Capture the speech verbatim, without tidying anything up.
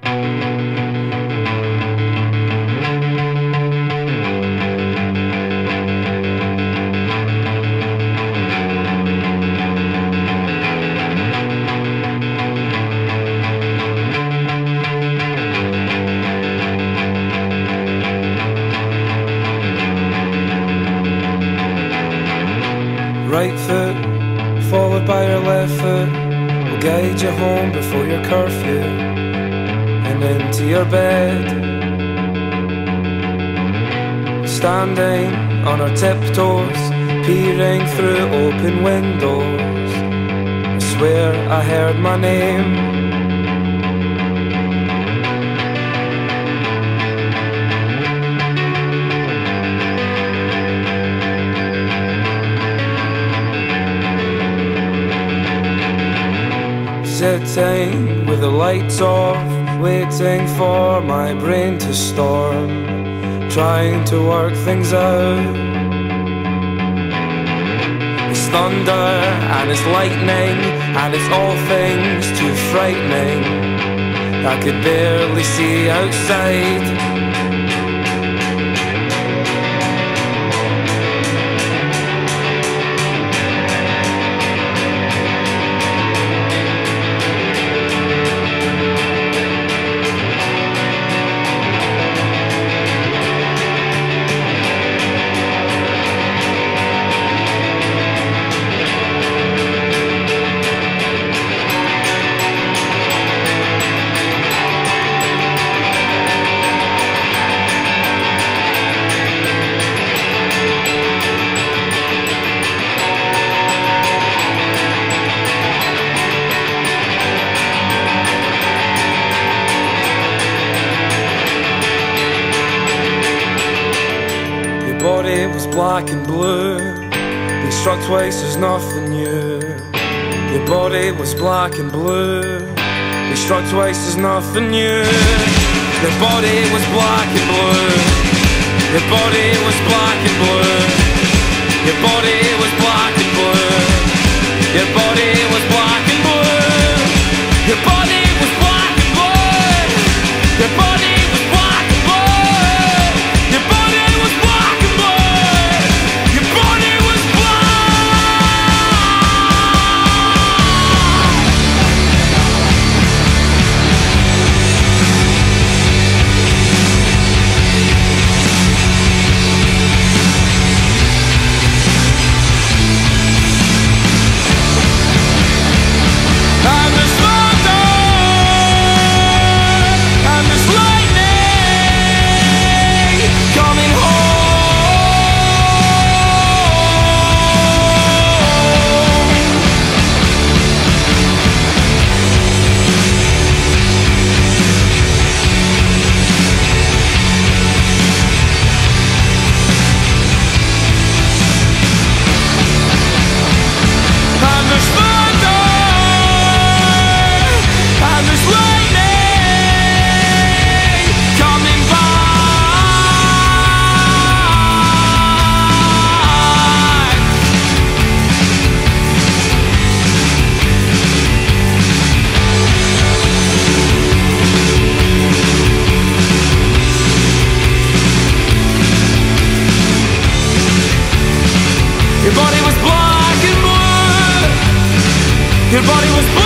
Right foot, followed by your left foot, will guide you home before your curfew and into your bed. Standing on our tiptoes, peering through open windows, I swear I heard my name. Sitting with the lights off, waiting for my brain to storm, trying to work things out. It's thunder and it's lightning, and it's all things too frightening. I could barely see outside. Your body was black and blue, been struck twice, there's nothing new. Your body was black and blue, been struck twice, there's nothing new. Your body was black and blue, your body was black and blue, your body was black and blue, your body was black and blue, your body was black and blue, your body was black and blue, your body was black. Your body was black and blue, your body was blue.